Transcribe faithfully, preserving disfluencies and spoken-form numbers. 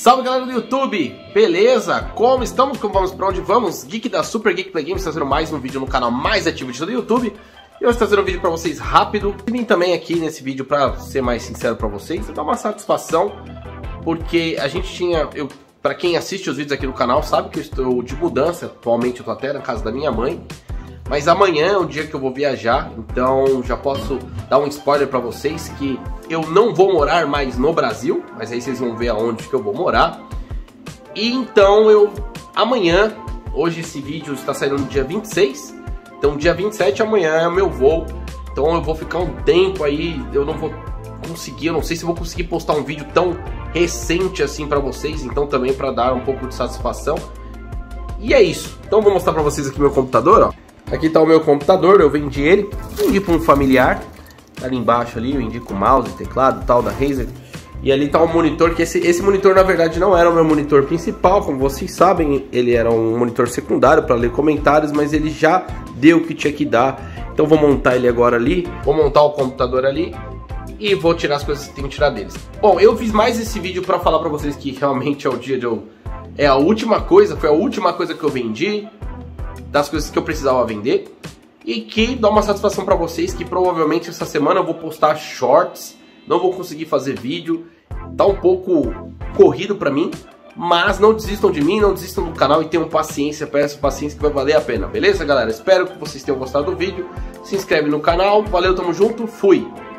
Salve galera do YouTube, beleza? Como estamos? Como vamos? Pra onde vamos? Geek da Super Geek Play Games trazendo mais um vídeo no canal mais ativo de todo o YouTube. E hoje trazendo um vídeo pra vocês rápido. E vim também aqui nesse vídeo, pra ser mais sincero pra vocês, dar uma satisfação, porque a gente tinha... Eu, pra quem assiste os vídeos aqui no canal sabe que eu estou de mudança. Atualmente eu tô até na casa da minha mãe, mas amanhã é o dia que eu vou viajar, então já posso dar um spoiler pra vocês que eu não vou morar mais no Brasil, mas aí vocês vão ver aonde que eu vou morar. E então eu, amanhã, hoje esse vídeo está saindo no dia vinte e seis, então dia vinte e sete amanhã é o meu voo, então eu vou ficar um tempo aí, eu não vou conseguir, eu não sei se eu vou conseguir postar um vídeo tão recente assim pra vocês, então também pra dar um pouco de satisfação. E é isso, então eu vou mostrar pra vocês aqui meu computador, ó. Aqui tá o meu computador, eu vendi ele, vendi para um familiar, tá ali embaixo ali, eu indico o mouse, teclado e tal da Razer. E ali tá o monitor, que esse, esse monitor na verdade não era o meu monitor principal, como vocês sabem, ele era um monitor secundário para ler comentários, mas ele já deu o que tinha que dar. Então vou montar ele agora ali, vou montar o computador ali e vou tirar as coisas que tenho que tirar deles. Bom, eu fiz mais esse vídeo para falar para vocês que realmente é o dia de eu... É a última coisa, foi a última coisa que eu vendi, das coisas que eu precisava vender, e que dá uma satisfação pra vocês que provavelmente essa semana eu vou postar shorts, não vou conseguir fazer vídeo, tá um pouco corrido pra mim, mas não desistam de mim, não desistam do canal e tenham paciência, peço paciência que vai valer a pena, beleza galera? Espero que vocês tenham gostado do vídeo, se inscreve no canal, valeu, tamo junto, fui!